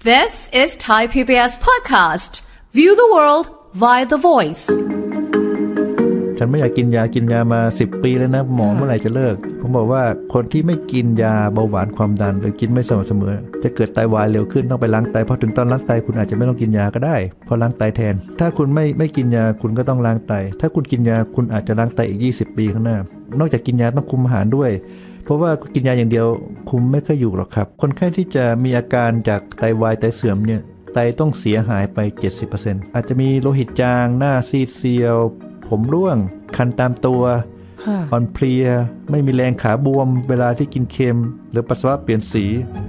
This is Thai PBS podcast. View the world via the voice. ฉันไม่อยากกินยามา10 ปีแล้วนะหมอเมื่อไหร่จะเลิกผมบอกว่าคนที่ไม่กินยาเบาหวานความดันหรือกินไม่สม่ำเสมอจะเกิดไตวายเร็วขึ้นต้องไปล้างไตพอถึงตอนล้างไตคุณอาจจะไม่ต้องกินยาก็ได้เพราะล้างไตแทนถ้าคุณไม่กินยาคุณก็ต้องล้างไตถ้าคุณกินยาคุณอาจจะล้างไตอีก20 ปีข้างหน้านอกจากกินยาต้องคุมอาหารด้วยเพราะว่ากินยาอย่างเดียวคุมไม่ค่อยอยู่หรอกครับคนไข้ที่จะมีอาการจากไตวายไตเสื่อมเนี่ยไตต้องเสียหายไป 70% อาจจะมีโลหิตจางหน้าซีดเซียวผมร่วงคันตามตัวอ่อนเพลียไม่มีแรงขาบวมเวลาที่กินเค็มหรือปัสสาวะเปลี่ยนสี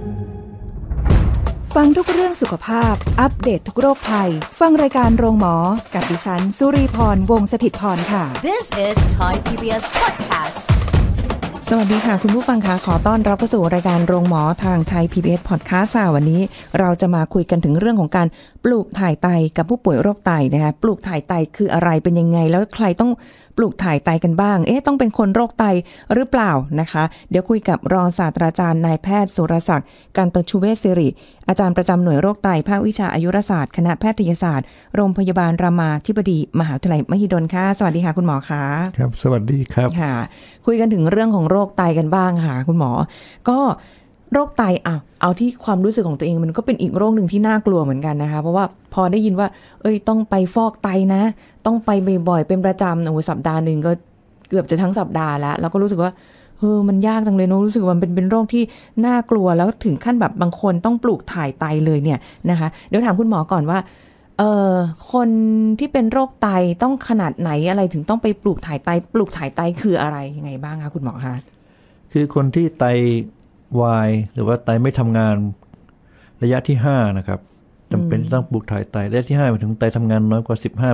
ฟังทุกเรื่องสุขภาพอัปเดต ทุกโรคภัยฟังรายการโรงหมอกับดิฉันสุรีพรวงศ์สถิตย์พรค่ะ This is Thai PBS podcast. สวัสดีค่ะคุณผู้ฟังคะขอต้อนรับเข้าสู่รายการโรงหมอทางไทย PBS Podcast วันนี้เราจะมาคุยกันถึงเรื่องของการปลูกถ่ายไตกับผู้ป่วยโรคไตนะคะปลูกถ่ายไตคืออะไรเป็นยังไงแล้วใครต้องปลูกถ่ายไตกันบ้างต้องเป็นคนโรคไตหรือเปล่านะคะเดี๋ยวคุยกับรองศาสตราจารย์นายแพทย์สุรศักดิ์กันตชูเวชศิริอาจารย์ประจำหน่วยโรคไตภาควิชาอายุรศาสตร์คณะแพทยศาสตร์โรงพยาบาลรามาธิบดีมหาวิทยาลัยมหิดลค่ะสวัสดีค่ะคุณหมอคะครับสวัสดีครับค่ะคุยกันถึงเรื่องของโรคไตกันบ้างค่ะคุณหมอก็โรคไตเอาที่ความรู้สึกของตัวเองมันก็เป็นอีกโรคหนึ่งที่น่ากลัวเหมือนกันนะคะเพราะว่าพอได้ยินว่าต้องไปฟอกไตนะต้องไปบ่อยๆเป็นประจำสัปดาห์นึงก็เกือบจะทั้งสัปดาห์แล้วก็รู้สึกว่ามันยากจังเลยเนอะรู้สึกว่ามันเป็นโรคที่น่ากลัวแล้วถึงขั้นแบบบางคนต้องปลูกถ่ายไตเลยเนี่ยนะคะเดี๋ยวถามคุณหมอก่อนว่าคนที่เป็นโรคไตต้องขนาดไหนอะไรถึงต้องไปปลูกถ่ายไตคืออะไรยังไงบ้างคะคุณหมอคะคือคนที่ไตวายหรือว่าไตไม่ทำงานระยะที่5นะครับจำเป็นต้องปลูกถ่ายไตระยะที่5หมายถึงไตทำงานน้อยกว่า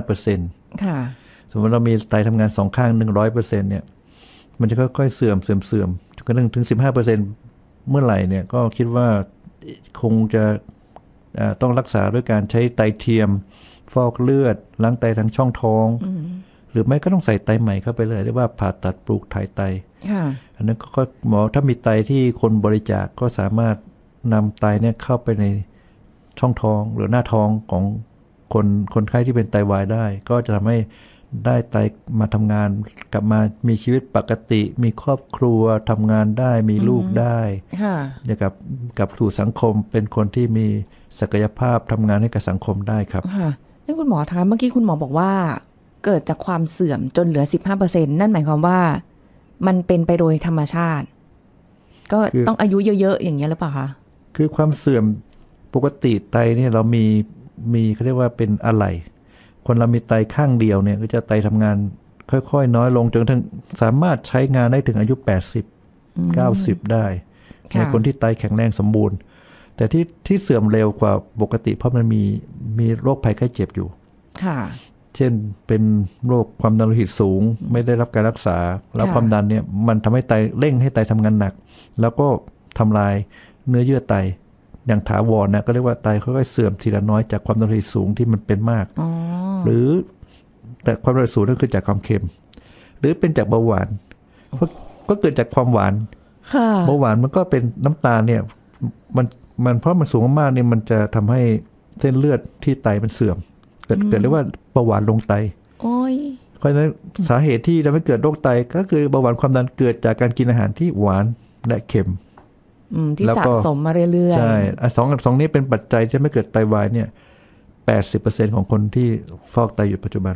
15% ค่ะสมมติเรามีไตทำงาน2ข้าง 100% เนี่ยมันจะค่อยๆเสื่อมจนกระทั่งถึง 15% เมื่อไหร่เนี่ยก็คิดว่าคงจะต้องรักษาด้วยการใช้ไตเทียมฟอกเลือดล้างไตทางช่องท้องหรือไม่ก็ต้องใส่ไตใหม่เข้าไปเลยเรียกว่าผ่าตัดปลูกถ่ายไตอันนั้นก็หมอถ้ามีไตที่คนบริจาคก็สามารถนำไตเนี่ยเข้าไปในช่องท้องหรือหน้าท้องของคนไข้ที่เป็นไตวายได้ก็จะทำให้ได้ไตมาทำงานกลับมามีชีวิตปกติมีครอบครัวทำงานได้มีลูกได้กับสู่สังคมเป็นคนที่มีศักยภาพทำงานให้กับสังคมได้ครับคุณหมอคะเมื่อกี้คุณหมอบอกว่าเกิดจากความเสื่อมจนเหลือ 15% นั่นหมายความว่ามันเป็นไปโดยธรรมชาติก็ต้องอายุเยอะๆอย่างเงี้ยหรือเปล่าคะคือความเสื่อมปกติไตเนี่ยเรามีเขาเรียกว่าเป็นอะไหล่คนเรามีไตข้างเดียวเนี่ยก็จะไตทำงานค่อยๆน้อยลงจนถึงสามารถใช้งานได้ถึงอายุ80 90ได้ในคนที่ไตแข็งแรงสมบูรณ์แต่ที่เสื่อมเร็วกว่าปกติเพราะมันมีโรคภัยไข้เจ็บอยู่เช่นเป็นโรคความดันโลหิตสูงไม่ได้รับการรักษาแล้วความดันเนี่ยมันทำให้ไตเร่งให้ไตทำงานหนักแล้วก็ทำลายเนื้อเยื่อไตอย่างถาวรนะก็เรียกว่าไตค่อยๆเสื่อมทีละน้อยจากความดันโลหิตสูงที่มันเป็นมากหรือแต่ความดันโลหิตสูงนั่นคือจากความเค็มหรือเป็นจากเบาหวานก็เกิดจากความหวานเบาหวานมันก็เป็นน้ำตาลเนี่ยมันเพราะมันสูงมากๆเนี่ยมันจะทำให้เส้นเลือดที่ไตมันเสื่อมเกิดเรียกว่าเบาหวานลงไตเพราะฉะนั้นสาเหตุที่ทำให้เกิดโรคไตก็คือเบาหวานความดันเกิดจากการกินอาหารที่หวานและเค็มที่สะสมมาเรื่อยๆใช่สองนี้เป็นปัจจัยที่ทำให้เกิดไตวายเนี่ย 80% ของคนที่ฟอกไตอยู่ปัจจุบัน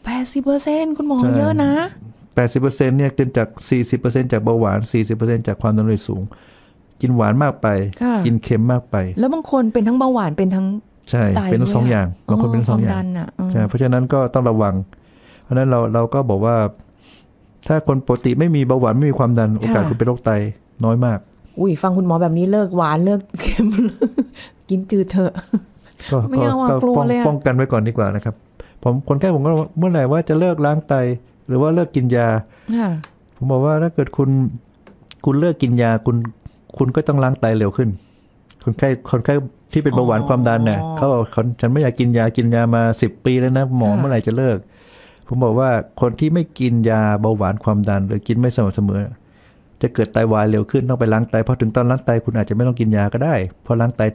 80% คุณหมอเยอะนะ 80% เนี่ยเกิดจาก 40% จากเบาหวาน 40% จากความดันโลหิตสูงกินหวานมากไปกินเค็มมากไปแล้วบางคนเป็นทั้งเบาหวานเป็นทั้งใช่เป็นทั้งสองอย่างบางคนเป็นทั้งสองอย่างใช่เพราะฉะนั้นก็ต้องระวังเพราะฉะนั้นเราก็บอกว่าถ้าคนปกติไม่มีเบาหวานไม่มีความดันโอกาสคุณเป็นโรคไตน้อยมากฟังคุณหมอแบบนี้เลิกหวานเลิกเค็มกินจืดเถอะไม่เอากลัวเลยป้องกันไว้ก่อนดีกว่านะครับคนไข้ผมก็เมื่อไหร่ว่าจะเลิกล้างไตหรือว่าเลิกกินยาผมบอกว่าถ้าเกิดคุณเลิกกินยาคุณก็ต้องล้างไตเร็วขึ้นคนไข้ที่เป็นเบาหวานความดันเนี่ยเขาบอกฉันไม่อยากกินยามา10 ปีแล้วนะหมอเมื่อไหร่จะเลิกผมบอกว่าคนที่ไม่กินยาเบาหวานความดันหรือกินไม่สม่ำเสมอจะเกิดไตวายเร็วขึ้นต้องไปล้างไตพอถึงตอนล้างไตคุณอาจจะไม่ต้องกินยาก็ได้เพราะล้างไตแทน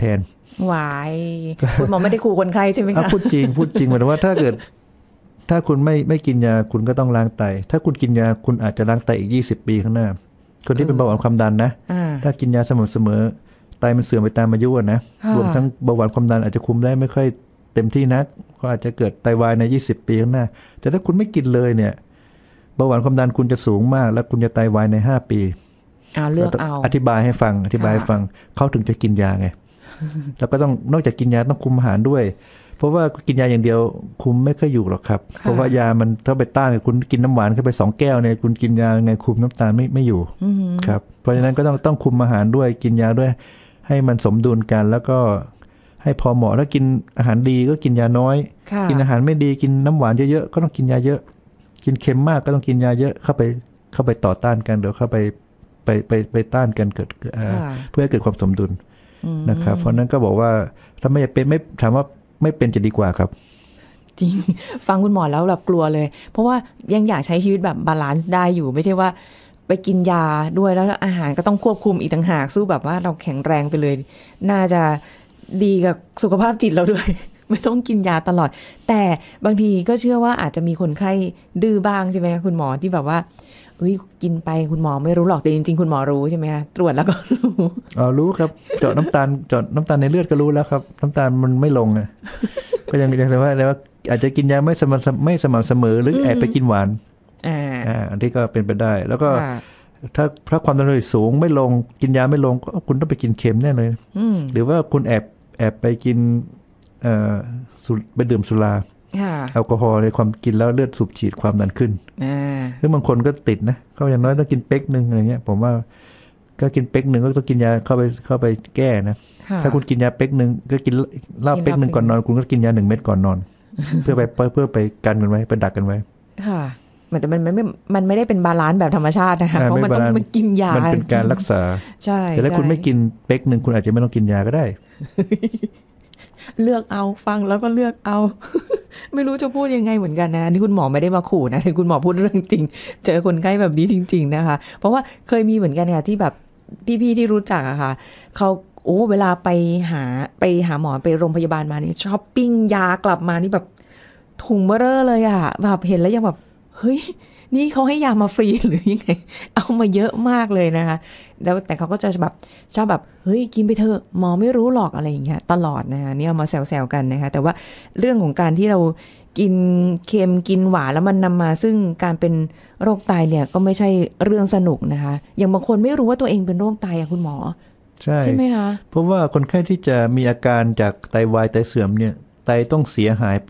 หวายคุณหมอไม่ได้ขู่คนไข้ใช่ไหมคะพูดจริงหมายถึงว่าถ้าคุณไม่กินยาคุณก็ต้องล้างไตถ้าคุณกินยาคุณอาจจะล้างไตอีก20 ปีข้างหน้าคนที่เป็นเบาหวานความดันนะถ้ากินยาสม่ำเสมอไตมันเสื่อมไปตามอายุนะรวมทั้งเบาหวานความดันอาจจะคุมได้ไม่ค่อยเต็มที่นักก็อาจจะเกิดไตวายใน20 ปีข้างหน้าแต่ถ้าคุณไม่กินเลยเนี่ยเบาหวานความดันคุณจะสูงมากแล้วคุณจะไตวายใน5 ปีเลือกเอาอธิบายให้ฟังเขาถึงจะกินยาไง แล้วก็ต้องนอกจากกินยาต้องคุมอาหารด้วยเพราะว่ากินยาอย่างเดียวคุมไม่ค่อยอยู่หรอกครับเพราะว่ายามันถ้าไปต้านคุณกินน้ำหวานเข้าไป2 แก้วเนี่ยคุณกินยาไงคุมน้ำตาลไม่อยู่ครับเพราะฉะนั้นก็ต้องคุมอาหารด้วยกินยาด้วยให้มันสมดุลกันแล้วก็ให้พอเหมาะถ้ากินอาหารดีก็กินยาน้อยกินอาหารไม่ดีกินน้ำหวานเยอะๆก็ต้องกินยาเยอะกินเค็มมากก็ต้องกินยาเยอะเข้าไปต่อต้านกันเดี๋ยวเข้าไปต้านกันเกิดเพื่อให้เกิดความสมดุลนะครับเพราะนั้นก็บอกว่าถ้าไม่เป็นไม่ถามว่าไม่เป็นจะดีกว่าครับจริงฟังคุณหมอแล้วแบบกลัวเลยเพราะว่ายังอยากใช้ชีวิตแบบบาลานซ์ได้อยู่ไม่ใช่ว่าไปกินยาด้วยแล้วอาหารก็ต้องควบคุมอีกต่างหากสู้แบบว่าเราแข็งแรงไปเลยน่าจะดีกับสุขภาพจิตเราด้วย ไม่ต้องกินยาตลอดแต่บางทีก็เชื่อว่าอาจจะมีคนไข้ดื้อบ้างใช่ไหมคุณหมอที่แบบว่ากินไปคุณหมอไม่รู้หรอกแต่จริงๆคุณหมอรู้ใช่ไหมคะตรวจแล้วก็รู้ครับเจาะน้ำตาลในเลือดก็รู้แล้วครับน้ำตาลมันไม่ลงอ่ะ ก็ยังเลยว่าอาจจะกินยาไม่สม่ำเสมอหรือแอบไปกินหวานอันที่ก็เป็นไปได้แล้วก็ถ้าความดันโลหิตสูงไม่ลงกินยาไม่ลงก็คุณต้องไปกินเค็มแน่เลยหรือว่าคุณแอบไปกินไปดื่มสุราแอลกอฮอล์ในความกินแล้วเลือดสูบฉีดความดันขึ้นซึ่งบางคนก็ติดนะเขาอย่างน้อยต้องกินเป๊กนึงอะไรเงี้ยผมว่าก็กินเป๊กนึงก็ต้องกินยาเข้าไปแก้นะถ้าคุณกินยาเป๊กนึงก็กินเหล้าเป๊กนึงก่อนนอนคุณก็กินยา1 เม็ดก่อนนอน เพื่อไปกันไว้ไปดักกันไว้ค่ะแต่มันไม่ได้เป็นบาลานซ์แบบธรรมชาตินะคะเพราะมันต้องมันกินยามันเป็นการรักษาใช่แต่ถ้าคุณไม่กินเป๊กนึงคุณอาจจะไม่ต้องกินยาก็ได้เลือกเอาฟังแล้วก็เลือกเอา ไม่รู้จะพูดยังไงเหมือนกันนะนี่คุณหมอไม่ได้มาขู่นะแต่คุณหมอพูดเรื่องจริงเจอคนไข้แบบนี้จริงๆนะคะเพราะว่าเคยมีเหมือนกันค่ะที่แบบพี่ๆที่รู้จักอะค่ะเขาเวลาไปหาหมอไปโรงพยาบาลมานี่ช้อปปิ้งยากลับมานี่แบบถุงเบ้อเร่อเลยอะแบบเห็นแล้วยังแบบเฮ้ยนี่เขาให้ยามาฟรีหรือยังไงเอามาเยอะมากเลยนะคะแล้วแต่เขาก็จะแบบชอบแบบเฮ้ยกินไปเถอะหมอไม่รู้หรอกอะไรอย่างเงี้ยตลอดนะคะนี่เอามาแซวๆกันนะคะแต่ว่าเรื่องของการที่เรากินเค็มกินหวานแล้วมันนำมาซึ่งการเป็นโรคไตเนี่ยก็ไม่ใช่เรื่องสนุกนะคะอย่างบางคนไม่รู้ว่าตัวเองเป็นโรคไตอะคุณหมอใช่ไหมคะเพราะว่าคนไข้ที่จะมีอาการจากไตวายไตเสื่อมเนี่ยไตต้องเสียหายไป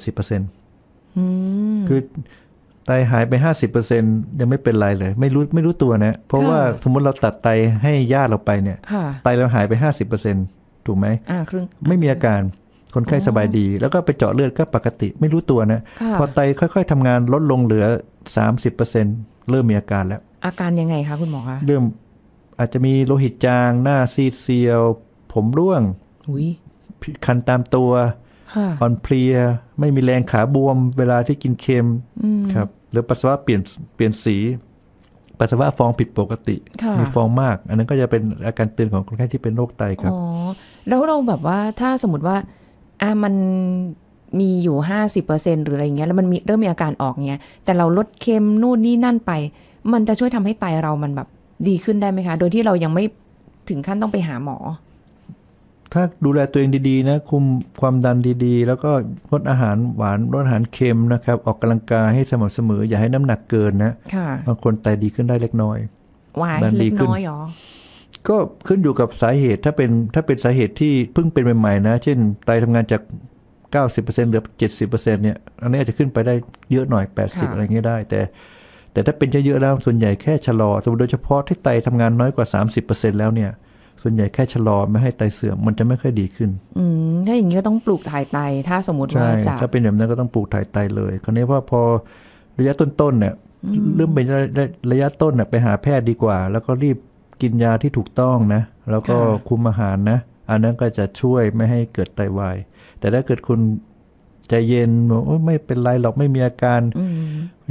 70% คือไตหายไป 50% ยังไม่เป็นไรเลยไม่รู้ตัวนะเพราะว่าสมมติเราตัดไตให้ญาติเราไปเนี่ยไตเราหายไป 50% ถูกไหมไม่มีอาการคนไข้สบายดีแล้วก็ไปเจาะเลือดก็ปกติไม่รู้ตัวนะพอไตค่อยๆทำงานลดลงเหลือ 30% เริ่มมีอาการแล้วอาการยังไงคะคุณหมอคะเริ่มอาจจะมีโลหิตจางหน้าซีดเซียวผมร่วงคันตามตัวอ่อนเพลียไม่มีแรงขาบวมเวลาที่กินเค็มครับหรือปัสสาวะเปลี่ยนสีปัสสาวะฟองผิดปกติมีฟองมากอันนั้นก็จะเป็นอาการเตือนของคนไข้ที่เป็นโรคไตครับแล้วเราแบบว่าถ้าสมมติว่ามันมีอยู่ 50% หรืออะไรเงี้ยแล้วมันเริ่มมีอาการออกเงี้ยแต่เราลดเค็มนู่นนี่นั่นไปมันจะช่วยทำให้ไตเรามันแบบดีขึ้นได้ไหมคะโดยที่เรายังไม่ถึงขั้นต้องไปหาหมอถ้าดูแลตัวเองดีๆนะคุมความดันดีๆแล้วก็งดอาหารหวานลดอาหารเค็มนะครับออกกำลังกายให้สม่ำเสมออย่าให้น้ำหนักเกินนะบางคนไตดีขึ้นได้เล็กน้อยเล็กน้อยหรอก็ขึ้นอยู่กับสาเหตุถ้าเป็นสาเหตุที่เพิ่งเป็นใหม่ๆนะเช่นไตทำงานจาก 90% เหลือ 70% เนี่ยอันนี้อาจจะขึ้นไปได้เยอะหน่อย80อะไรเงี้ยได้แต่ถ้าเป็นเยอะๆแล้วส่วนใหญ่แค่ชะลอโดยเฉพาะที่ไตทำงานน้อยกว่า 30% แล้วเนี่ยส่วนใหญ่แค่ชะลอไม่ให้ไตเสื่อมมันจะไม่ค่อยดีขึ้นถ้าอย่างนี้ก็ต้องปลูกถ่ายไตถ้าสมมติว่าจะถ้าเป็นแบบนั้นก็ต้องปลูกถ่ายไตเลยคราวนี้พอระยะต้นๆเนี่ยเริ่มเป็นระยะต้นเนี่ยไปหาแพทย์ดีกว่าแล้วก็รีบกินยาที่ถูกต้องนะแล้วก็คุมอาหารนะอันนั้นก็จะช่วยไม่ให้เกิดไตวายแต่ถ้าเกิดคุณใจเย็นบอกไม่เป็นไรหรอกไม่มีอาการ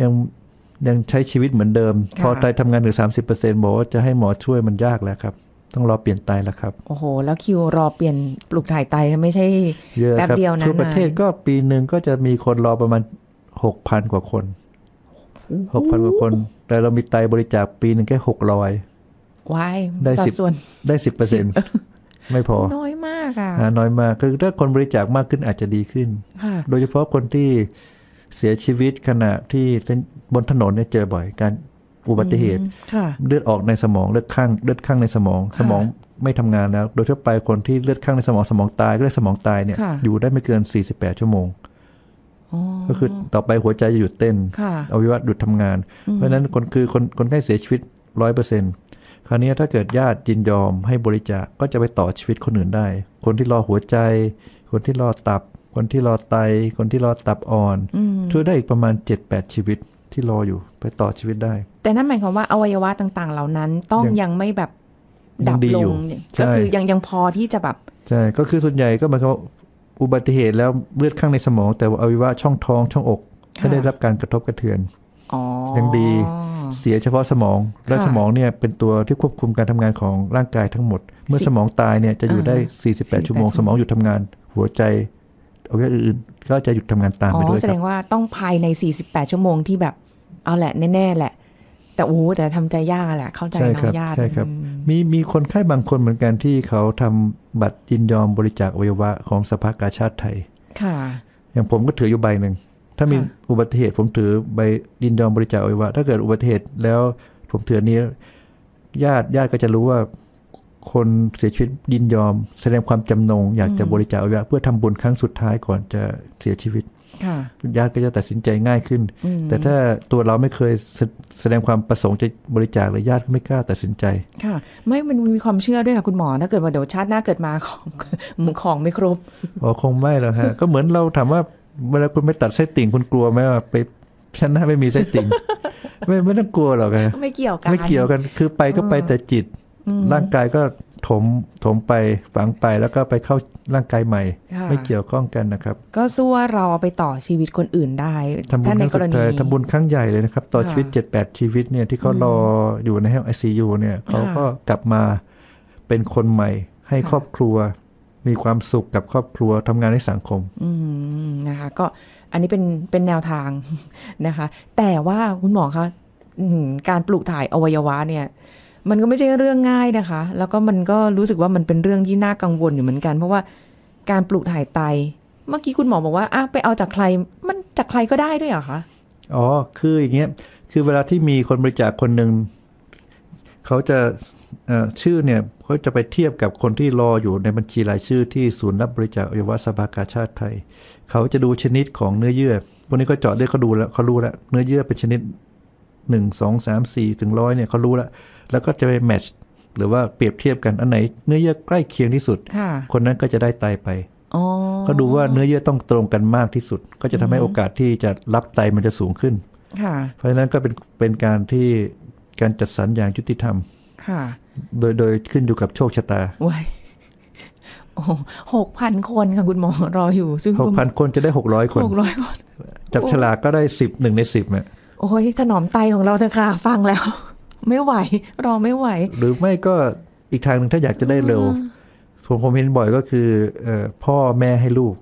ยังใช้ชีวิตเหมือนเดิมพอไตทำงานถึง 30% บอกว่าจะให้หมอช่วยมันยากแล้วครับต้องรอเปลี่ยนไตแล้วครับโอ้โหแล้วคิวรอเปลี่ยนปลูกถ่ายไตไม่ใช่แป๊บเดียวนะทั่วประเทศก็ปีนึงก็จะมีคนรอประมาณ 6,000 กว่าคน 6,000 กว่าคนแต่เรามีไตบริจาคปีนึงแค่600 ว้ายได้10ได้ 10% ไม่พอน้อยมากอ่ะน้อยมากคือถ้าคนบริจาคมากขึ้นอาจจะดีขึ้นโดยเฉพาะคนที่เสียชีวิตขณะที่บนถนนเนี่ยเจอบ่อยการอุบัติเหตุเลือดออกในสมองเลือดข้างในสมองไม่ทำงานแล้วโดยทั่วไปคนที่เลือดข้างในสมองตายก็เรียกสมองตายเนี่ยอยู่ได้ไม่เกิน48 ชั่วโมงก็คือต่อไปหัวใจจะหยุดเต้นอวัยวะหยุดทำงานเพราะฉะนั้นคนไข้เสียชีวิต 100%คราวนี้ถ้าเกิดญาติยินยอมให้บริจาคก็จะไปต่อชีวิตคนอื่นได้คนที่รอหัวใจคนที่รอตับคนที่รอไตคนที่รอตับอ่อนช่วยได้อีกประมาณ 7-8 ชีวิตที่รออยู่ไปต่อชีวิตได้แต่นั่นหมายความว่าอวัยวะต่างๆเหล่านั้นต้องยังไม่แบบดับลงก็คือยังพอที่จะแบบใช่ก็คือส่วนใหญ่ก็หมายความว่าอุบัติเหตุแล้วเลือดข้างในสมองแต่ว่าอวัยวะช่องท้องช่องอกไม่ได้รับการกระทบกระเทือนยังดีเสียเฉพาะสมองและสมองเนี่ยเป็นตัวที่ควบคุมการทำงานของร่างกายทั้งหมดเมื่อสมองตายเนี่ยจะอยู่ได้48 ชั่วโมงสมองหยุดทำงานหัวใจอวัยวะอื่นๆก็จะหยุดทำงานตามไปด้วยแสดงว่าต้องภายใน48 ชั่วโมงที่แบบเอาแหละแน่ๆแหละแต่แต่ทำใจยากแหละเข้าใจน้องญาติใช่ครับมีคนไข้บางคนเหมือนกันที่เขาทำบัตรยินยอมบริจาคอวัยวะของสภากาชาดไทยค่ะอย่างผมก็ถืออยู่ใบหนึ่งถ้ามีอุบัติเหตุผมถือใบยินยอมบริจาคอวัยวะถ้าเกิดอุบัติเหตุแล้วผมถือนี้ญาติก็จะรู้ว่าคนเสียชีวิตยินยอมแสดงความจำนงอยากจะบริจาคอวัยวะเพื่อทำบุญครั้งสุดท้ายก่อนจะเสียชีวิตญาติก็จะตัดสินใจง่ายขึ้นแต่ถ้าตัวเราไม่เคยแสดงความประสงค์จะบริจาคเลยญาติก็ไม่กล้าตัดสินใจค่ะมันมีความเชื่อด้วยค่ะคุณหมอถ้าเกิดว่าเดี๋ยวชาติหน้าเกิดมาของไม่ครบคงไม่หรอกฮะ ก็เหมือนเราถามว่าเวลาคุณไปตัดไส้ติ่งคุณกลัวไหมว่าไปชั้นหน้าไม่มีไส้ติ่ง ไม่ต้องกลัวหรอกนะไม่เกี่ยวกันคือไปก็ไปแต่จิตร่างกายก็ถมไปฝังไปแล้วก็ไปเข้าร่างกายใหม่ไม่เกี่ยวข้องกันนะครับก็สู้ว่าเราไปต่อชีวิตคนอื่นได้ถ้าในกรณีทำบุญครั้งใหญ่เลยนะครับต่อชีวิต 7-8 ชีวิตเนี่ยที่เขารออยู่ในห้อง ICU เนี่ยเขาก็กลับมาเป็นคนใหม่ให้ครอบครัวมีความสุขกับครอบครัวทำงานในสังคมนะคะก็อันนี้เป็นแนวทางนะคะแต่ว่าคุณหมอคะการปลูกถ่ายอวัยวะเนี่ยมันก็ไม่ใช่เรื่องง่ายนะคะแล้วก็มันก็รู้สึกว่ามันเป็นเรื่องที่น่ากังวลอยู่เหมือนกันเพราะว่าการปลูกถ่ายไตเมื่อกี้คุณหมอบอกว่าไปเอาจากใครมันจากใครก็ได้ด้วยเหรอคะคืออย่างเงี้ยคือเวลาที่มีคนบริจาคคนหนึ่งเขาจะชื่อเนี่ยเขาจะไปเทียบกับคนที่รออยู่ในบัญชีรายชื่อที่ศูนย์รับบริจาคอวัยวะสภากาชาดไทยเขาจะดูชนิดของเนื้อเยื่อพวกนี้ก็เจาะเลือดเขาดูแล้วเขารู้แล้วเนื้อเยื่อเป็นชนิด1 2 3 4ถึง100เนี่ยเขารู้แล้วก็จะไปแมทช์หรือว่าเปรียบเทียบกันอันไหนเนื้อเยื่อใกล้เคียงที่สุดคนนั้นก็จะได้ไตไปก็ดูว่าเนื้อเยื่อต้องตรงกันมากที่สุดก็จะทำให้โอกาสที่จะรับไตมันจะสูงขึ้นเพราะฉะนั้นก็เป็นการที่การจัดสรรอย่างยุติธรรมโดยขึ้นอยู่กับโชคชะตา 6,000 คนค่ะคุณหมอรออยู่ซึ่ง 6,000 คนจะได้600 คนจับฉลากก็ได้1 ใน 10เนี่ยโอ้ยถนอมไตของเราเถอะค่ะฟังแล้วไม่ไหวรอไม่ไหวหรือไม่ก็อีกทางนึงถ้าอยากจะได้เร็วผมเห็นบ่อยก็คือพ่อแม่ให้ลูก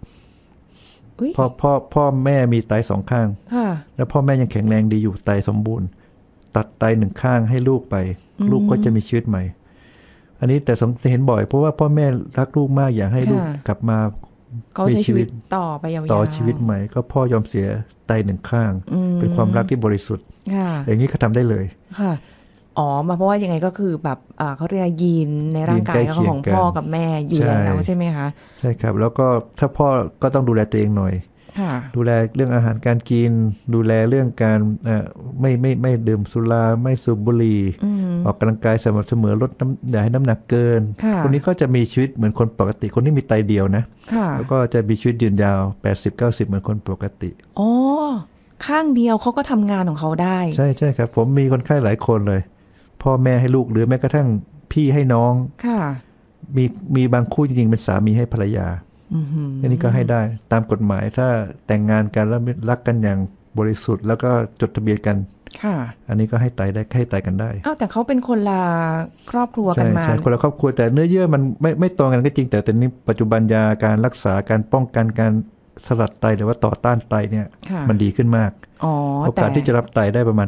พ่อแม่มีไต2 ข้างแล้วพ่อแม่ยังแข็งแรงดีอยู่ไตสมบูรณ์ตัดไต1 ข้างให้ลูกไปลูกก็จะมีชีวิตใหม่อันนี้แต่เห็นบ่อยเพราะว่าพ่อแม่รักลูกมากอยากให้ลูกกลับมามีชีวิตต่อไปยาวๆต่อชีวิตใหม่ก็พ่อยอมเสียไต1 ข้างเป็นความรักที่บริสุทธิ์อย่างนี้เขาทำได้เลยค่ะมาเพราะว่ายังไงก็คือแบบเขาเรียกยีนในร่างกายของพ่อกับแม่อยู่แล้วใช่ไหมคะใช่ครับแล้วก็ถ้าพ่อก็ต้องดูแลตัวเองหน่อยดูแลเรื่องอาหารการกินดูแลเรื่องการไม่ดื่มสุราไม่สูบบุหรี่ออกกำลังกายสม่ำเสมอลดอย่าให้น้ำหนักเกินคนนี้ก็จะมีชีวิตเหมือนคนปกติคนที่มีไตเดียวนะแล้วก็จะมีชีวิตยืนยาว 80-90 เหมือนคนปกติข้างเดียวเขาก็ทำงานของเขาได้ใช่ครับผมมีคนไข้หลายคนเลยพ่อแม่ให้ลูกหรือแม้กระทั่งพี่ให้น้องมีบางคู่จริงๆเป็นสามีให้ภรรยาอันนี้ก็ให้ได้ตามกฎหมายถ้าแต่งงานกันแล้วรักกันอย่างบริสุทธิ์แล้วก็จดทะเบียนกันค่ะอันนี้ก็ให้ไตกันได้อ้าวแต่เขาเป็นคนละครอบครัวกันมาใช่คนละครอบครัวแต่เนื้อเยื่อมันไม่ตรงกันก็จริงแต่นี้ปัจจุบันยาการรักษาการป้องกันการสลัดไตหรือว่าต่อต้านไตเนี่ยมันดีขึ้นมากโอกาสที่จะรับไตได้ประมาณ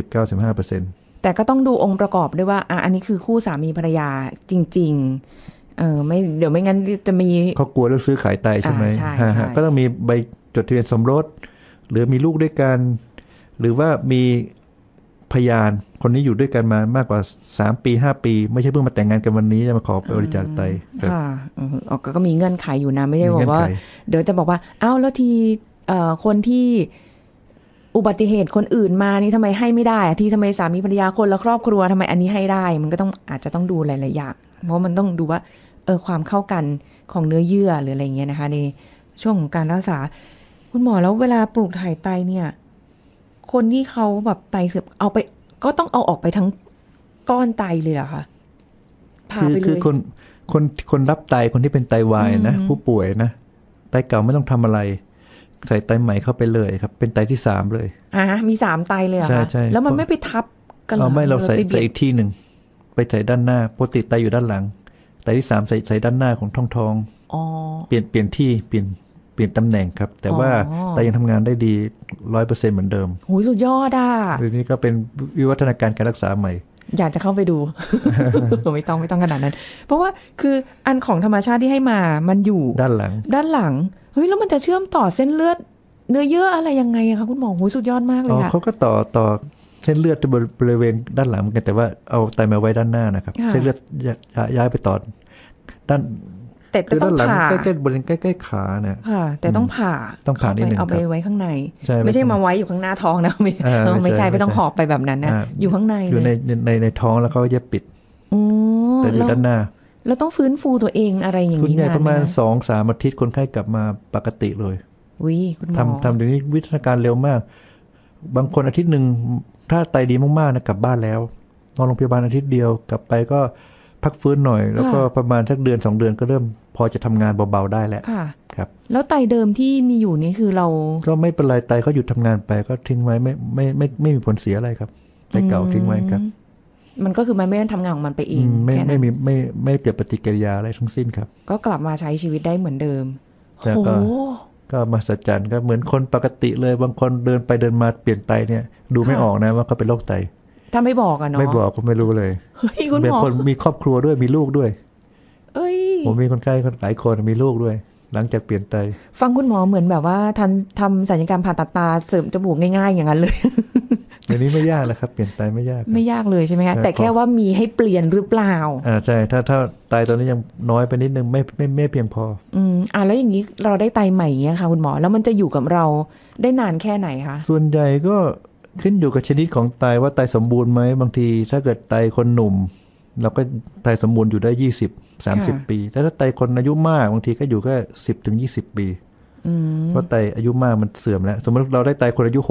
90-95% แต่ก็ต้องดูองค์ประกอบด้วยว่าอันนี้คือคู่สามีภรรยาจริงๆไม่เดี๋ยวไม่งั้นจะมีเขากลัวเรื่องซื้อขายไตใช่ไหมก็ต้องมีใบจดทะเบียนสมรสหรือมีลูกด้วยกันหรือว่ามีพยานคนนี้อยู่ด้วยกันมามากกว่า3 ปี 5 ปีไม่ใช่เพิ่งมาแต่งงานกันวันนี้จะมาขอบริจาคไตค่ะก็มีเงื่อนไขอยู่นะไม่ใช่บอกว่าเดี๋ยวจะบอกว่าอ้าวแล้วทีคนที่อุบัติเหตุคนอื่นมานี่ทำไมให้ไม่ได้ที่ทำไมสามีภรรยาคนละครอบครัวทำไมอันนี้ให้ได้มันก็ต้องอาจจะต้องดูหลายๆอย่างเพราะมันต้องดูว่าความเข้ากันของเนื้อเยื่อหรืออะไรเงี้ยนะคะในช่วงของการรักษาคุณหมอแล้วเวลาปลูกถ่ายไตเนี่ยคนที่เขาแบบไตเสื่อมเอาไปก็ต้องเอาออกไปทั้งก้อนไตเลยเหรอคะผ่าไปเลยคือคนรับไตคนที่เป็นไตวายนะผู้ป่วยนะไตเก่าไม่ต้องทำอะไรใส่ไตใหม่เข้าไปเลยครับเป็นไตที่3เลยมี3ไตเลยเหรอคะใช่แล้วมันไม่ไปทับกันหรอไม่เราใส่อีกที่หนึ่งไปใส่ด้านหน้าปกติไตอยู่ด้านหลังไตที่3ใส่ด้านหน้าของท้องเปลี่ยนที่เปลี่ยนตำแหน่งครับแต่ว่าไตยังทำงานได้ดี 100% เหมือนเดิมโหสุดยอดเรื่องนี้ก็เป็นวิวัฒนาการการรักษาใหม่อยากจะเข้าไปดู ไม่ต้องขนาดนั้นเพราะว่าคืออันของธรรมชาติที่ให้มามันอยู่ด้านหลังเฮ้ยแล้วมันจะเชื่อมต่อเส้นเลือดเนื้อเยื่ออะไรยังไงอะคะคุณหมอโหสุดยอดมากเลยค่ะเขาก็ต่อเส้นเลือดบริเวณด้านหลังเหมือนกันแต่ว่าเอาไตมาไว้ด้านหน้านะครับเส้นเลือดย้ายไปต่อด้านแต่ต้องผ่าใกล้ๆบริเวณใกล้ๆขาเนี่ยค่ะแต่ต้องผ่านิดนึงเอาไปไว้ข้างในไม่ใช่มาไว้อยู่ข้างหน้าท้องนะไม่ใช่ไม่ต้องหอบไปแบบนั้นนะอยู่ข้างในอยู่ในท้องแล้วก็เย็บปิดแต่อยู่ด้านหน้าแล้วต้องฟื้นฟูตัวเองอะไรอย่างนี้นานประมาณ 2-3 อาทิตย์คนไข้กลับมาปกติเลยคุณหมอทำเดี๋ยวนี้วิทยาการเร็วมากบางคนอาทิตย์นึงถ้าไตดีมากๆนะกลับบ้านแล้วนอนโรงพยาบาลอาทิตย์เดียวกลับไปก็พักฟื้นหน่อยแล้วก็ประมาณสัก1-2 เดือนก็เริ่มพอจะทำงานเบาๆได้แล้วครับแล้วไตเดิมที่มีอยู่นี่คือเราก็ไม่เป็นไรไตเขาหยุดทำงานไปก็ทิ้งไว้ไม่มีผลเสียอะไรครับไตเก่าทิ้งไว้ครับมันก็คือมันไม่ได้ทำงานของมันไปเองไม่เกิดปฏิกิริยาอะไรทั้งสิ้นครับก็กลับมาใช้ชีวิตได้เหมือนเดิมแต่ก็มหัศจรรย์ก็เหมือนคนปกติเลยบางคนเดินไปเดินมาเปลี่ยนไตเนี่ยดูไม่ออกนะว่าเขาเป็นโรคไตถ้าไม่บอกอะเนาะไม่บอกก็ไม่รู้เลยเป็นคนมีครอบครัวด้วยมีลูกด้วยผมมีคนไข้หลายคนมีลูกด้วยหลังจากเปลี่ยนไตฟังคุณหมอเหมือนแบบว่าทำศัลยกรรมผ่าตัดตาเสริมจมูกง่ายๆอย่างนั้นเลยเดี๋ยวนี้ไม่ยากแล้วครับเปลี่ยนไตไม่ยากเลยใช่ไหมคะแต่แค่ว่ามีให้เปลี่ยนหรือเปล่าใช่ถ้าไตตอนนี้ยังน้อยไปนิดนึงไม่เพียงพอแล้วอย่างนี้เราได้ไตใหม่เงี้ยค่ะคุณหมอแล้วมันจะอยู่กับเราได้นานแค่ไหนคะส่วนใหญ่ก็ขึ้นอยู่กับชนิดของไตว่าไตสมบูรณ์ไหมบางทีถ้าเกิดไตคนหนุ่มเราก็ไตสมบูรณ์อยู่ได้20-30 ปีแต่ถ้าไตคนอายุมากบางทีก็อยู่แค่10-20 ปีเพราะไตอายุมากมันเสื่อมแล้วสมมติเราได้ไตคนอายุ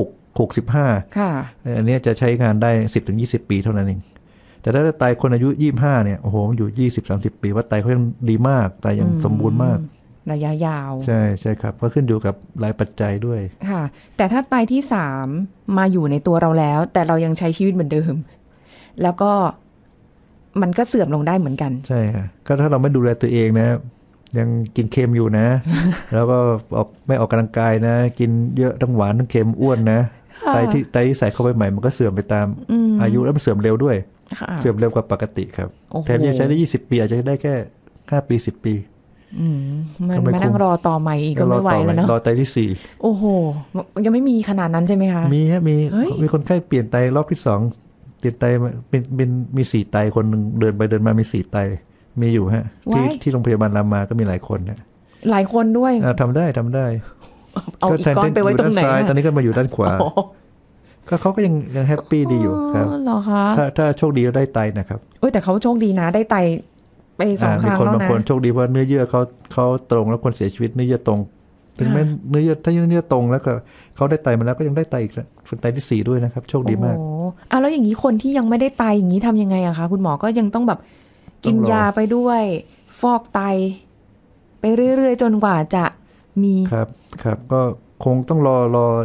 65อันนี้จะใช้งานได้10-20 ปีเท่านั้นเองแต่ถ้าไตคนอายุ25เนี่ยโอ้โหมันอยู่20-30 ปีว่าไตเขายังดีมากไตยังสมบูรณ์มากระยะยาวใช่ครับก็ขึ้นอยู่กับหลายปัจจัยด้วยค่ะแต่ถ้าไตที่3มาอยู่ในตัวเราแล้วแต่เรายังใช้ชีวิตเหมือนเดิมแล้วก็มันก็เสื่อมลงได้เหมือนกันใช่ค่ะก็ถ้าเราไม่ดูแลตัวเองนะยังกินเค็มอยู่นะ แล้วก็ไม่ออกกำลังกายนะกินเยอะทั้งหวานทั้งเค็มอ้วนนะไตที่ใส่เข้าไปใหม่มันก็เสื่อมไปตามอายุแล้วมันเสื่อมเร็วด้วยเสื่อมเร็วกว่าปกติครับแทนที่จะใช้ได้20 ปีอาจจะได้แค่5 ปี10 ปีมันมานั่งรอต่อใหม่อีกก็ไม่ไหวแล้วเนาะรอไตที่4 โอ้โหยังไม่มีขนาดนั้นใช่ไหมคะมีคนไข้เปลี่ยนไตรอบที่2เปลี่ยนไตเป็นมี4 ไตคนนึงเดินไปเดินมามี4 ไตมีอยู่ฮะที่โรงพยาบาลรามาก็มีหลายคนนะหลายคนด้วยทำได้เอาอีกก้อนไปไว้ตรงไหนตอนนี้ก็มาอยู่ด้านขวาก็เขาก็ยังแฮปปี้ดีอยู่ครับเหรอคะถ้าโชคดีก็ได้ไตนะครับแต่เขาโชคดีนะได้ไตไป2 ครั้งแล้วนะบางคนโชคดีเพราะเนื้อเยื่อเขาตรงแล้วคนเสียชีวิตเนื้อเยื่อตรงถึงแม้เนื้อเยื่อถ้าเนื้อตรงแล้วก็เขาได้ไตมาแล้วก็ยังได้ไตอีกเป็นไตที่4ด้วยนะครับโชคดีมากแล้วอย่างนี้คนที่ยังไม่ได้ไตอย่างนี้ทำยังไงอะคะคุณหมอก็ยังต้องแบบกินยาไปด้วยฟอกไตไปเรื่อยๆจนกว่าจะมีครับก็คงต้องรอ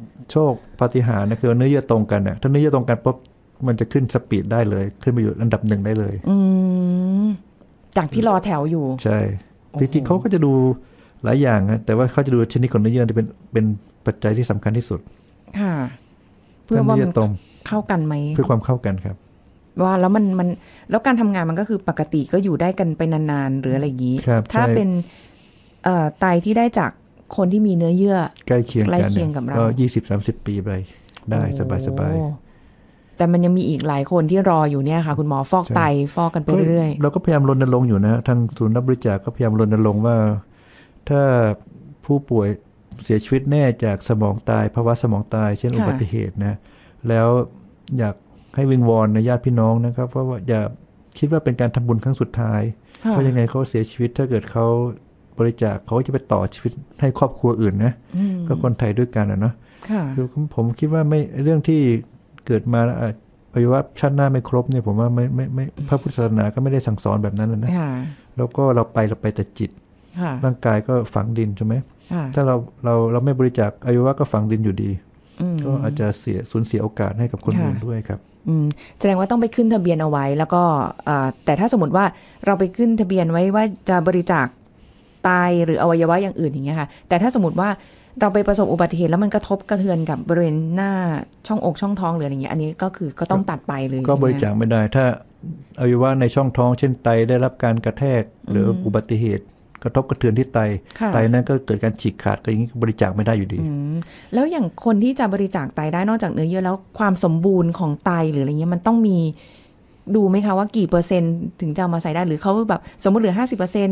โชคปาฏิหาริย์นะคือเนื้อเยื่อตรงกันน่ะถ้าเนื้อเยื่อตรงกันปุ๊บมันจะขึ้นสปีดได้เลยขึ้นไปอยู่อันดับ1ได้เลยจากที่รอแถวอยู่ใช่จริงๆเขาก็จะดูหลายอย่างนะแต่ว่าเขาจะดูชนิดของเนื้อเยื่อที่เป็นปัจจัยที่สำคัญที่สุดค่ะเพื่อว่ามันเข้ากันไหมเพื่อความเข้ากันครับว่าแล้วมันแล้วการทำงานมันก็คือปกติก็อยู่ได้กันไปนานๆหรืออะไรอย่างนี้ถ้าเป็นไตที่ได้จากคนที่มีเนื้อเยื่อใกล้เคียงกับเราก็20-30 ปีไปได้สบายแต่มันยังมีอีกหลายคนที่รออยู่เนี่ยค่ะคุณหมอฟอกไตฟอกกันไปเรื่อยๆเราก็พยายามรณรงค์อยู่นะทางศูนย์รับบริจาคก็พยายามรณรงค์ว่าถ้าผู้ป่วยเสียชีวิตแน่จากสมองตายภาวะสมองตายเช่นอุบัติเหตุนะแล้วอยากให้วิงวอนในญาติพี่น้องนะครับเพราะว่าอย่าคิดว่าเป็นการทำบุญครั้งสุดท้ายเพราะยังไงเขาเสียชีวิตถ้าเกิดเขาบริจาคเขาจะไปต่อชีวิตให้ครอบครัวอื่นนะก็คนไทยด้วยกันนะเนาะคือผมคิดว่าไม่เรื่องที่เกิดมาอวัยวะชาติหน้าไม่ครบเนี่ยผมว่าไม่พระพุทธศาสนาก็ไม่ได้สั่งสอนแบบนั้นนะแล้วก็เราไปแต่จิตร่างกายก็ฝังดินใช่ไหมถ้าเราไม่บริจาคอวัยวะก็ฝังดินอยู่ดีก็อาจจะสูญเสียโอกาสให้กับคนอื่นด้วยครับแสดงว่าต้องไปขึ้นทะเบียนเอาไว้แล้วก็แต่ถ้าสมมติว่าเราไปขึ้นทะเบียนไว้ว่าจะบริจาคไตหรืออวัยวะอย่างอื่นอย่างเงี้ยค่ะแต่ถ้าสมมติว่าเราไปประสบอุบัติเหตุแล้วมันกระทบกระเทือนกับบริเวณหน้าช่องอกช่องท้องหรืออะไรเงี้ยอันนี้ก็คือก็ต้องตัดไปเลยก็บริจาคไม่ได้ถ้าอวัยวะในช่องท้องเช่นไตได้รับการกระแทกหรืออุบัติเหตุกระทบกระเทือนที่ไตนั้นก็เกิดการฉีกขาดก็อย่างนี้บริจาคไม่ได้อยู่ดีแล้วอย่างคนที่จะบริจาคไตได้นอกจากเนื้อเยื่อแล้วความสมบูรณ์ของไตหรืออะไรเงี้ยมันต้องมีดูไหมคะว่ากี่เปอร์เซ็นต์ถึงจะเอามาใส่ได้หรือเขาแบบสมมติเหลือ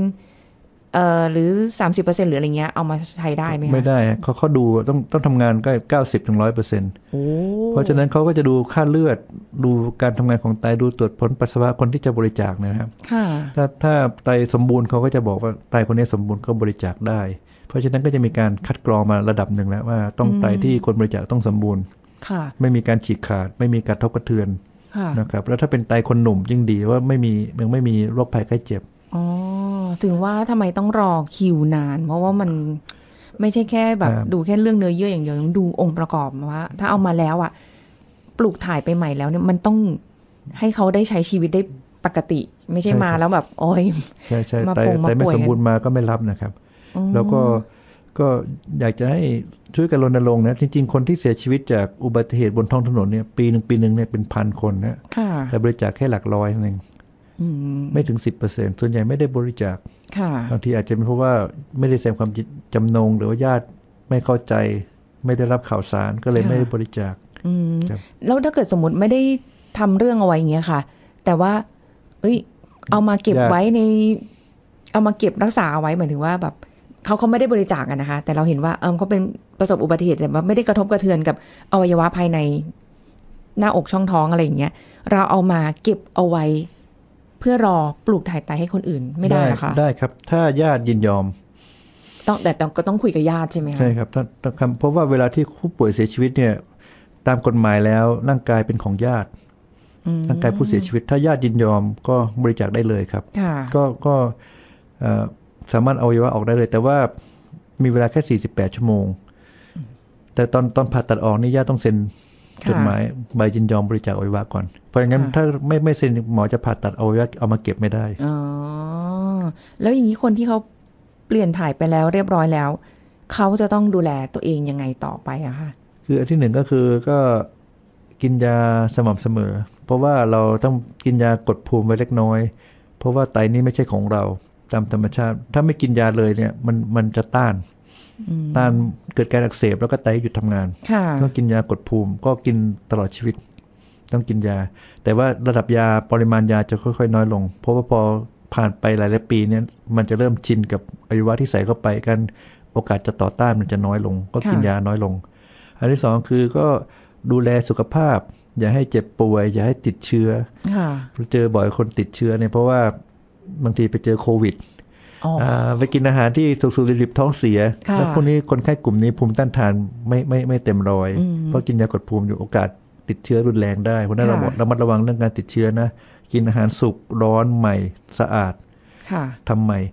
50%หรือ 30% หรืออะไรเงี้ยเอามาใช้ได้ไหมคะไม่ได้เขาดูต้องทำงานก็ 90-100% เพราะฉะนั้นเขาก็จะดูค่าเลือดดูการทำงานของไตดูตรวจผลปัสสาวะคนที่จะบริจาคนะครับถ้าไตสมบูรณ์เขาก็จะบอกว่าไตคนนี้สมบูรณ์ก็บริจาคได้เพราะฉะนั้นก็จะมีการคัดกรองมาระดับหนึ่งแล้วว่าต้องไตที่คนบริจาคต้องสมบูรณ์ไม่มีการฉีกขาดไม่มีการกระทบกระเทือนนะครับแล้วถ้าเป็นไตคนหนุ่มยิ่งดีว่าไม่มีโรคภัยไข้เจ็บถึงว่าทำไมต้องรอคิวนานเพราะว่ามันไม่ใช่แค่แบบดูแค่เรื่องเนื้อเยื่ออย่างเดียวต้องดูองค์ประกอบว่าถ้าเอามาแล้วอ่ะปลูกถ่ายไปใหม่แล้วเนี่ยมันต้องให้เขาได้ใช้ชีวิตได้ปกติไม่ใช่มาแล้วแบบโอ้ยใช่แต่ไม่สมบูรณ์มาก็ไม่รับนะครับแล้วก็อยากจะให้ช่วยกันรณรงค์นะจริงๆคนที่เสียชีวิตจากอุบัติเหตุบนท้องถนนเนี่ยปีหนึ่งเนี่ยเป็น1,000 คนนะแต่บริจาคแค่หลักร้อยนึงไม่ถึง 10% ส่วนใหญ่ไม่ได้บริจาคบางทีอาจจะเป็นเพราะว่าไม่ได้แสดงความจำนงหรือว่าญาติไม่เข้าใจไม่ได้รับข่าวสารก็เลยไม่ได้บริจาคแล้วถ้าเกิดสมมติไม่ได้ทำเรื่องเอาไว้อย่างเงี้ยค่ะแต่ว่าเอามาเก็บไว้เอามาเก็บรักษาเอาไว้หมายถึงว่าแบบเขาไม่ได้บริจาคกันนะคะแต่เราเห็นว่าเขาเป็นประสบอุบัติเหตุแต่ว่าไม่ได้กระทบกระเทือนกับอวัยวะภายในหน้าอกช่องท้องอะไรอย่างเงี้ยเราเอามาเก็บเอาไว้เพื่อรอปลูกถ่ายไตให้คนอื่นไม่ได้หรอคะได้ครับถ้าญาติยินยอมแต่ก็ต้องคุยกับญาติใช่ไหมคะใช่ครับเพราะว่าเวลาที่ผู้ป่วยเสียชีวิตเนี่ยตามกฎหมายแล้วร่างกายเป็นของญาติร่างกายผู้เสียชีวิตถ้าญาติยินยอมก็บริจาคได้เลยครับก็สามารถเอาอวัยวะออกได้เลยแต่ว่ามีเวลาแค่48 ชั่วโมงแต่ตอนผ่าตัดออกนี่ญาติต้องเซ็นจดหมายใบยินยอมบริจาคอวัยวะก่อนเพราะอย่างนั้นถ้าไม่เซ็นหมอจะผ่าตัดอวัยวะเอามาเก็บไม่ได้แล้วอย่างนี้คนที่เขาเปลี่ยนถ่ายไปแล้วเรียบร้อยแล้วเขาจะต้องดูแลตัวเองยังไงต่อไปอะคะคืออันที่หนึ่งก็คือก็กินยาสม่ำเสมอเพราะว่าเราต้องกินยากดภูมิไว้เล็กน้อยเพราะว่าไตนี่ไม่ใช่ของเราตามธรรมชาติถ้าไม่กินยาเลยเนี่ยมันจะต้านเกิดการอักเสบแล้วก็ไตหยุดทำงานต้องกินยากดภูมิก็กินตลอดชีวิตต้องกินยาแต่ว่าระดับยาปริมาณยาจะค่อยๆน้อยลงเพราะว่าพอผ่านไปหลายๆปีเนี่ยมันจะเริ่มชินกับอวัยวะที่ใส่เข้าไปกันโอกาสจะต่อต้านมันจะน้อยลงก็กินยาน้อยลงอันที่สองคือก็ดูแลสุขภาพอย่าให้เจ็บป่วยอย่าให้ติดเชื้อเจอบ่อยคนติดเชื้อเนี่ยเพราะว่าบางทีไปเจอโควิดไปกินอาหารที่สุกๆดิบๆท้องเสียแล้วพวกนี้คนไข้กลุ่มนี้ภูมิต้านทานไม่เต็มร้อยเพราะกินยากดภูมิอยู่โอกาสติดเชื้อรุนแรงได้เพราะนั้นเราระมัดระวังเรื่องการติดเชื้อนะกินอาหารสุกร้อนใหม่สะอาดทำใหม่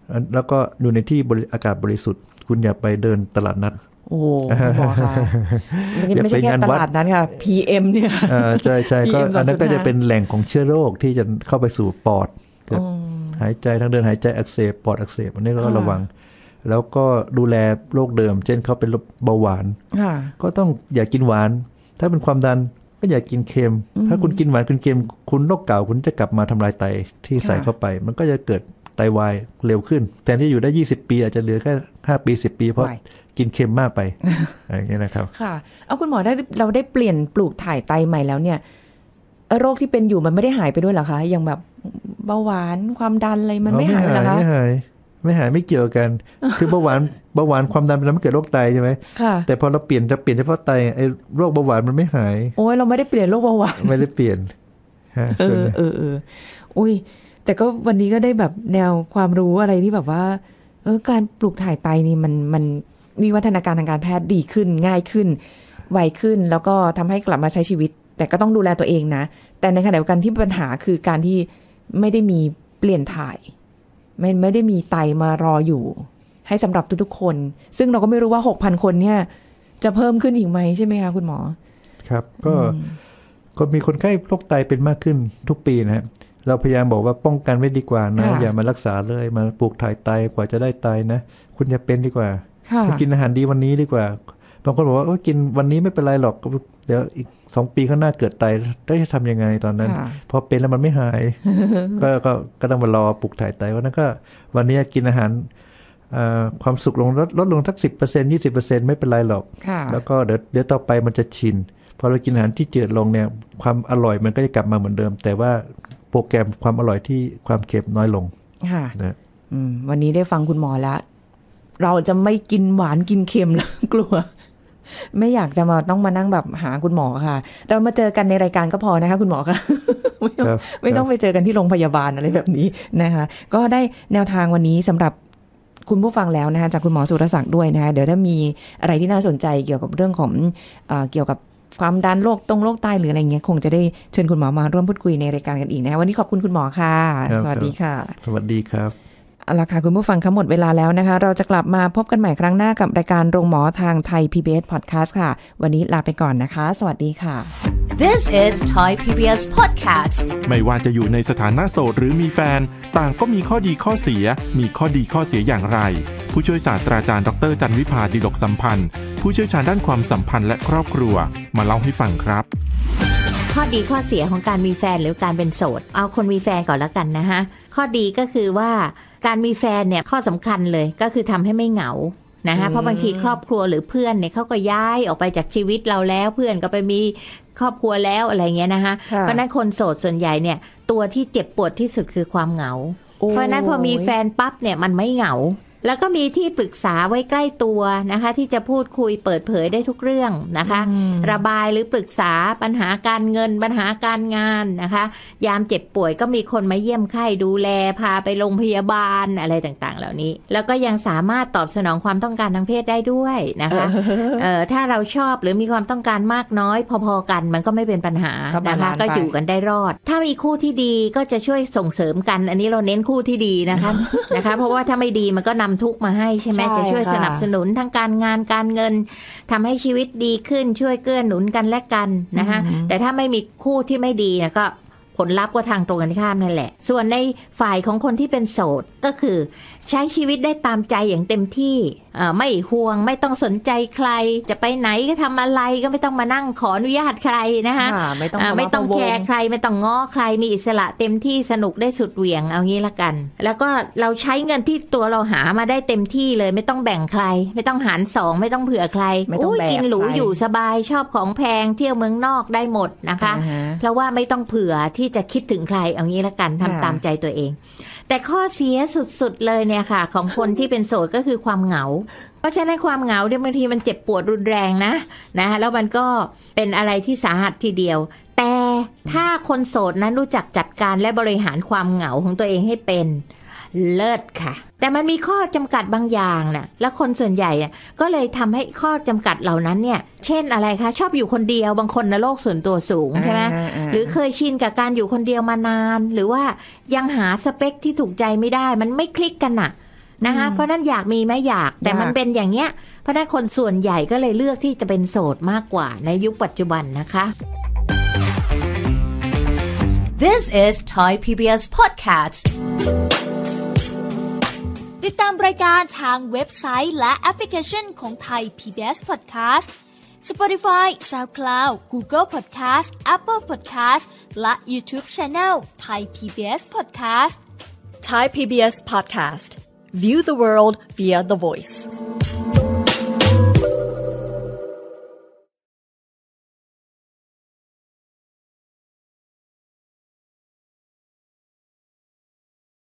แล้วก็อยู่ในที่อากาศบริสุทธิ์คุณอย่าไปเดินตลาดนัดโอ้คุณหมอคะไม่ใช่แค่ตลาดนั้นค่ะ PM เนี่ยใช่ก็อันนั้นก็จะเป็นแหล่งของเชื้อโรคที่จะเข้าไปสู่ปอดหายใจทางเดินหายใจอักเสบปอดอักเสบอันนี้เราก็ระวังแล้วก็ดูแลโรคเดิมเช่นเขาเป็นเบาหวานก็ต้องอย่ากินหวานถ้าเป็นความดันก็อย่ากินเค็มถ้าคุณกินหวานคุณเค็มคุณโรคเก่าคุณจะกลับมาทำลายไตที่ใส่เข้าไปมันก็จะเกิดไตวายเร็วขึ้นแทนที่อยู่ได้20 ปีอาจจะเหลือแค่5 ปี10 ปีเพราะกินเค็มมากไปอย่างนี้นะครับค่ะเอาคุณหมอเราได้เปลี่ยนปลูกถ่ายไตใหม่แล้วเนี่ยโรคที่เป็นอยู่มันไม่ได้หายไปด้วยเหรอคะอย่างแบบเบาหวานความดันอะไรมันไม่หายเหรอคะไม่หายไม่เกี่ยวกันคือเบาหวานความดันมันเกิดโรคไตใช่ไหมแต่พอเราเปลี่ยนเฉพาะไตไอ้โรคเบาหวานมันไม่หายโอ้ยเราไม่ได้เปลี่ยนโรคเบาหวานไม่ได้เปลี่ยนอุ้ยแต่ก็วันนี้ก็ได้แบบแนวความรู้อะไรที่แบบว่าการปลูกถ่ายไตนี่มันมีวัฒนาการทางการแพทย์ดีขึ้นง่ายขึ้นไวขึ้นแล้วก็ทำให้กลับมาใช้ชีวิตแต่ก็ต้องดูแลตัวเองนะแต่ในขณะเดียวกันที่ปัญหาคือการที่ไม่ได้มีเปลี่ยนถ่ายไม่ได้มีไตมารออยู่ให้สำหรับทุกๆคนซึ่งเราก็ไม่รู้ว่า 6,000 คนเนี่ยจะเพิ่มขึ้นอีกไหมใช่ไหมคะคุณหมอครับก็มีคนไข้โรคไตเป็นมากขึ้นทุกปีนะเราพยายามบอกว่าป้องกันไว้ดีกว่านะอย่ามารักษาเลยมาปลูกถ่ายไตกว่าจะได้ไตนะคุณอย่าเป็นดีกว่ากินอาหารดีวันนี้ดีกว่าบางคนบอกว่ากินวันนี้ไม่เป็นไรหรอกเดี๋ยวอีก2 ปีข้างหน้าเกิดไตได้ทำยังไงตอนนั้นพอเป็นแล้วมันไม่หาย ก็ต้องมารอปลูกถ่ายไตวันนั้นก็วันนี้กินอาหารความสุขลดลงสัก 10% 20% ไม่เป็นไรหรอกแล้วก็เดี๋ยวต่อไปมันจะชินพอเรากินอาหารที่จืดลงเนี่ยความอร่อยมันก็จะกลับมาเหมือนเดิมแต่ว่าโปรแกรมความอร่อยที่ความเค็มน้อยลงนะวันนี้ได้ฟังคุณหมอแล้วเราจะไม่กินหวานกินเค็มแล้วกลัวไม่อยากจะต้องมานั่งแบบหาคุณหมอค่ะเรามาเจอกันในรายการก็พอนะคะคุณหมอค่ะไม่ต้องไปเจอกันที่โรงพยาบาลอะไรแบบนี้นะคะก็ได้แนวทางวันนี้สำหรับคุณผู้ฟังแล้วนะคะจากคุณหมอสุรศักดิ์ด้วยนะคะเดี๋ยวถ้ามีอะไรที่น่าสนใจเกี่ยวกับเรื่องของเกี่ยวกับความดันโรคไตหรืออะไรเงี้ยคงจะได้เชิญคุณหมอมาร่วมพูดคุยในรายการกันอีกนะคะวันนี้ขอบคุณคุณหมอค่ะสวัสดีค่ะสวัสดีครับเอาล่ะค่ะคุณผู้ฟังคะหมดเวลาแล้วนะคะเราจะกลับมาพบกันใหม่ครั้งหน้ากับรายการโรงหมอทางไทย PBS Podcast ค่ะวันนี้ลาไปก่อนนะคะสวัสดีค่ะ This is Thai PBS Podcast ไม่ว่าจะอยู่ในสถานะโสดหรือมีแฟนต่างก็มีข้อดีข้อเสียมีข้อดีข้อเสียอย่างไรผู้ช่วยศาสตราจารย์ดรจันวิภาดิลกสัมพันธ์ผู้เชี่ยวชาญด้านความสัมพันธ์และครอบครัวมาเล่าให้ฟังครับข้อดีข้อเสียของการมีแฟนหรือการเป็นโสดเอาคนมีแฟนก่อนแล้วกันนะคะข้อดีก็คือว่าการมีแฟนเนี่ยข้อสำคัญเลยก็คือทำให้ไม่เหงานะคะเพราะบางทีครอบครัวหรือเพื่อนเนี่ยเขาก็ย้ายออกไปจากชีวิตเราแล้วเพื่อนก็ไปมีครอบครัวแล้วอะไรเงี้ยนะคะเพราะนั้นคนโสดส่วนใหญ่เนี่ยตัวที่เจ็บปวดที่สุดคือความเหงาเพราะนั้นพอมีแฟนปั๊บเนี่ยมันไม่เหงาแล้วก็มีที่ปรึกษาไว้ใกล้ตัวนะคะที่จะพูดคุยเปิดเผยได้ทุกเรื่องนะคะระบายหรือปรึกษาปัญหาการเงินปัญหาการงานนะคะยามเจ็บป่วยก็มีคนมาเยี่ยมไข้ดูแลพาไปโรงพยาบาลอะไรต่างๆเหล่านี้แล้วก็ยังสามารถตอบสนองความต้องการทางเพศได้ด้วยนะคะถ้าเราชอบหรือมีความต้องการมากน้อยพอๆกันมันก็ไม่เป็นปัญหานะคะก็อยู่กันได้รอดถ้ามีคู่ที่ดีก็จะช่วยส่งเสริมกันอันนี้เราเน้นคู่ที่ดีนะคะเพราะว่าถ้าไม่ดีมันก็นำทุกมาให้ใช่ไหมจะช่วยสนับสนุนทั้งการงานการเงินทำให้ชีวิตดีขึ้นช่วยเกื้อหนุนกันและกันนะคะแต่ถ้าไม่มีคู่ที่ไม่ดีนะก็ผลลัพธ์ก็ทางตรงกันข้ามนั่นแหละส่วนในฝ่ายของคนที่เป็นโสดก็คือใช้ชีวิตได้ตามใจอย่างเต็มที่ไม่ห่วงไม่ต้องสนใจใครจะไปไหนก็ทำอะไรก็ไม่ต้องมานั่งขออนุญาตใครนะคะไม่ต้องแคร์ใครไม่ต้องง้อใครมีอิสระเต็มที่สนุกได้สุดเหวี่ยงเอางี้ละกันแล้วก็เราใช้เงินที่ตัวเราหามาได้เต็มที่เลยไม่ต้องแบ่งใครไม่ต้องหาร2ไม่ต้องเผื่อใครกินหรูอยู่สบายชอบของแพงเที่ยวเมืองนอกได้หมดนะคะเพราะว่าไม่ต้องเผื่อที่จะคิดถึงใครเอางี้ละกันทำตามใจตัวเองแต่ข้อเสียสุดๆเลยเนี่ยค่ะของคนที่เป็นโสดก็คือความเหงาเพราะฉะนั้นความเหงาเนี่ยบางทีมันเจ็บปวดรุนแรงนะแล้วมันก็เป็นอะไรที่สาหัสทีเดียวแต่ถ้าคนโสดนั้นรู้จักจัดการและบริหารความเหงาของตัวเองให้เป็นเลิศค่ะแต่มันมีข้อจำกัดบางอย่างนะและคนส่วนใหญ่ก็เลยทำให้ข้อจำกัดเหล่านั้นเนี่ยเช่นอะไรคะชอบอยู่คนเดียวบางคนนะโลกส่วนตัวสูงใช่ไหมหรือเคยชินกับการอยู่คนเดียวมานานหรือว่ายังหาสเปคที่ถูกใจไม่ได้มันไม่คลิกกันน่ะนะคะเพราะนั้นอยากมีไหมอยากแต่มันเป็นอย่างเงี้ยเพราะนั้นคนส่วนใหญ่ก็เลยเลือกที่จะเป็นโสดมากกว่าในยุคปัจจุบันนะคะ This is Thai PBS Podcast ติดตามรายการทางเว็บไซต์และแอปพลิเคชันของ Thai PBS Podcast Spotify, SoundCloud, Google Podcast, Apple Podcast และ YouTube Channel Thai PBS Podcast Thai PBS Podcast. View the world via the voice.